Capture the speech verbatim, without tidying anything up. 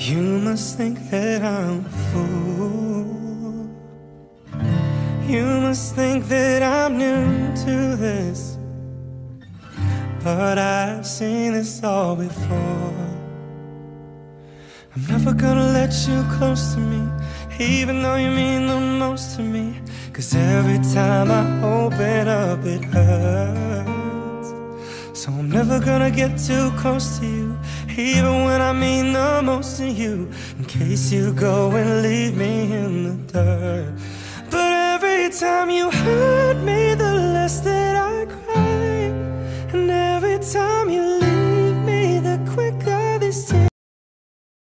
You must think that I'm a fool. You must think that I'm new to this, but I've seen this all before. I'm never gonna let you close to me, even though you mean the most to me. Cause every time I open up it hurts. So I'm never gonna get too close to you, even when I mean the most to you, in case you go and leave me in the dirt. But every time you hurt me,